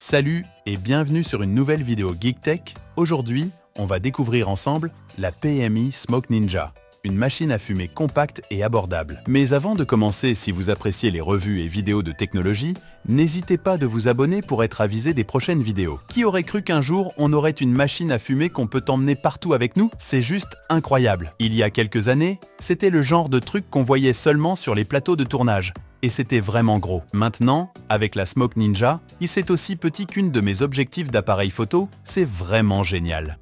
Salut et bienvenue sur une nouvelle vidéo GeekTech. Aujourd'hui, on va découvrir ensemble la PMI Smoke Ninja, une machine à fumer compacte et abordable. Mais avant de commencer, si vous appréciez les revues et vidéos de technologie, n'hésitez pas de vous abonner pour être avisé des prochaines vidéos. Qui aurait cru qu'un jour, on aurait une machine à fumer qu'on peut emmener partout avec nous? C'est juste incroyable. Il y a quelques années, c'était le genre de truc qu'on voyait seulement sur les plateaux de tournage. Et c'était vraiment gros. Maintenant, avec la Smoke Ninja, c'est aussi petit qu'une de mes objectifs d'appareil photo, c'est vraiment génial.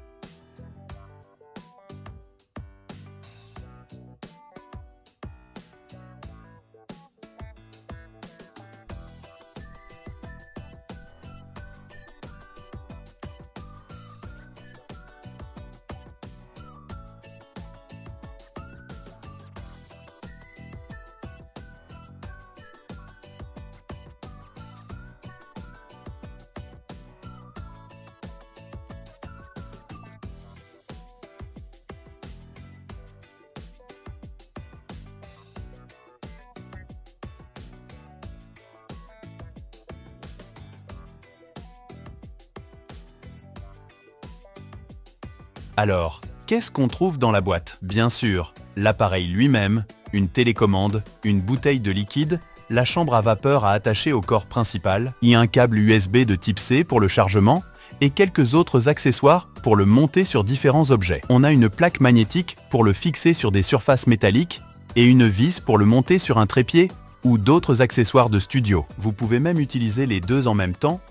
Alors, qu'est-ce qu'on trouve dans la boîte? Bien sûr, l'appareil lui-même, une télécommande, une bouteille de liquide, la chambre à vapeur à attacher au corps principal, et un câble USB de type C pour le chargement, et quelques autres accessoires pour le monter sur différents objets. On a une plaque magnétique pour le fixer sur des surfaces métalliques, et une vis pour le monter sur un trépied ou d'autres accessoires de studio. Vous pouvez même utiliser les deux en même temps.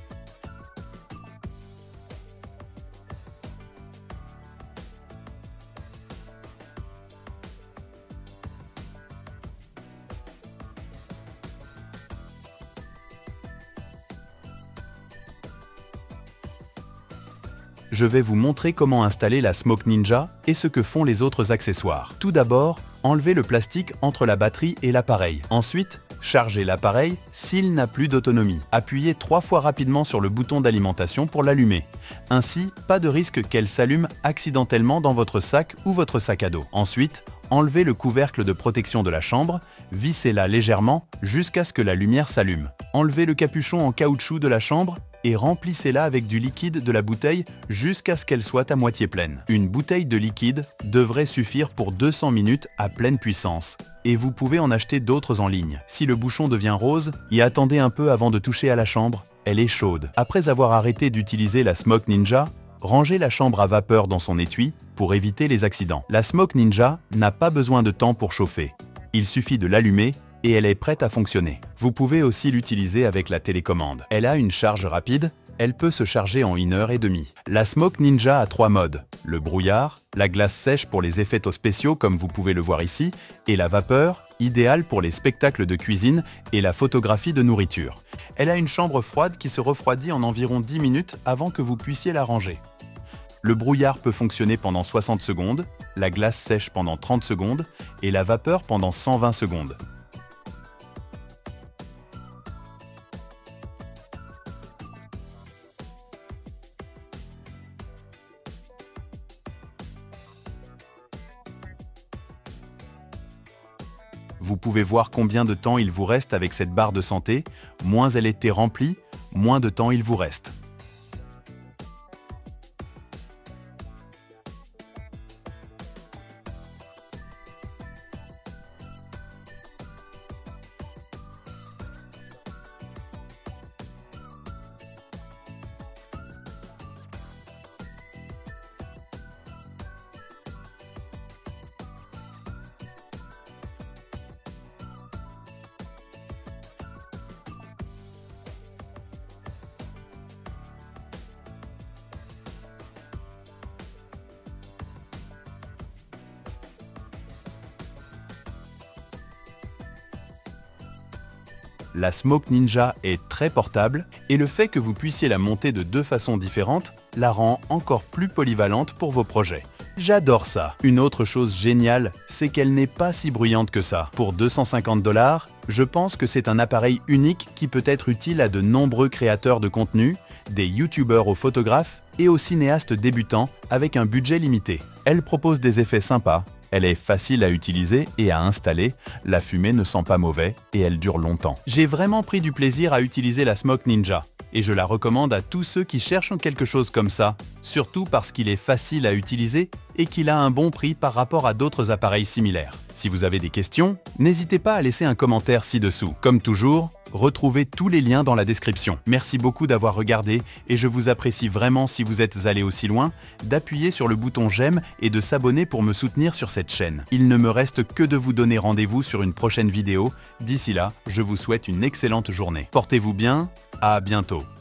Je vais vous montrer comment installer la Smoke Ninja et ce que font les autres accessoires. Tout d'abord, enlevez le plastique entre la batterie et l'appareil. Ensuite, chargez l'appareil s'il n'a plus d'autonomie. Appuyez 3 fois rapidement sur le bouton d'alimentation pour l'allumer. Ainsi, pas de risque qu'elle s'allume accidentellement dans votre sac ou votre sac à dos. Ensuite, enlevez le couvercle de protection de la chambre, vissez-la légèrement jusqu'à ce que la lumière s'allume. Enlevez le capuchon en caoutchouc de la chambre et remplissez-la avec du liquide de la bouteille jusqu'à ce qu'elle soit à moitié pleine. Une bouteille de liquide devrait suffire pour 200 minutes à pleine puissance. Et vous pouvez en acheter d'autres en ligne. Si le bouchon devient rose, attendez un peu avant de toucher à la chambre, elle est chaude. Après avoir arrêté d'utiliser la Smoke Ninja, rangez la chambre à vapeur dans son étui pour éviter les accidents. La Smoke Ninja n'a pas besoin de temps pour chauffer. Il suffit de l'allumer et elle est prête à fonctionner. Vous pouvez aussi l'utiliser avec la télécommande. Elle a une charge rapide, elle peut se charger en 1h30. La Smoke Ninja a 3 modes, le brouillard, la glace sèche pour les effets spéciaux comme vous pouvez le voir ici, et la vapeur, idéale pour les spectacles de cuisine et la photographie de nourriture. Elle a une chambre froide qui se refroidit en environ 10 minutes avant que vous puissiez la ranger. Le brouillard peut fonctionner pendant 60 secondes, la glace sèche pendant 30 secondes et la vapeur pendant 120 secondes. Vous pouvez voir combien de temps il vous reste avec cette barre de santé. Moins elle était remplie, moins de temps il vous reste. La Smoke Ninja est très portable et le fait que vous puissiez la monter de 2 façons différentes la rend encore plus polyvalente pour vos projets. J'adore ça. Une autre chose géniale, c'est qu'elle n'est pas si bruyante que ça. Pour 250 $, je pense que c'est un appareil unique qui peut être utile à de nombreux créateurs de contenu, des youtubeurs aux photographes et aux cinéastes débutants avec un budget limité. Elle propose des effets sympas, elle est facile à utiliser et à installer, la fumée ne sent pas mauvais et elle dure longtemps. J'ai vraiment pris du plaisir à utiliser la Smoke Ninja. et je la recommande à tous ceux qui cherchent quelque chose comme ça, surtout parce qu'il est facile à utiliser et qu'il a un bon prix par rapport à d'autres appareils similaires. Si vous avez des questions, n'hésitez pas à laisser un commentaire ci-dessous. Comme toujours, retrouvez tous les liens dans la description. Merci beaucoup d'avoir regardé et je vous apprécie vraiment, si vous êtes allé aussi loin, d'appuyer sur le bouton j'aime et de s'abonner pour me soutenir sur cette chaîne. Il ne me reste que de vous donner rendez-vous sur une prochaine vidéo. D'ici là, je vous souhaite une excellente journée. Portez-vous bien, à bientôt.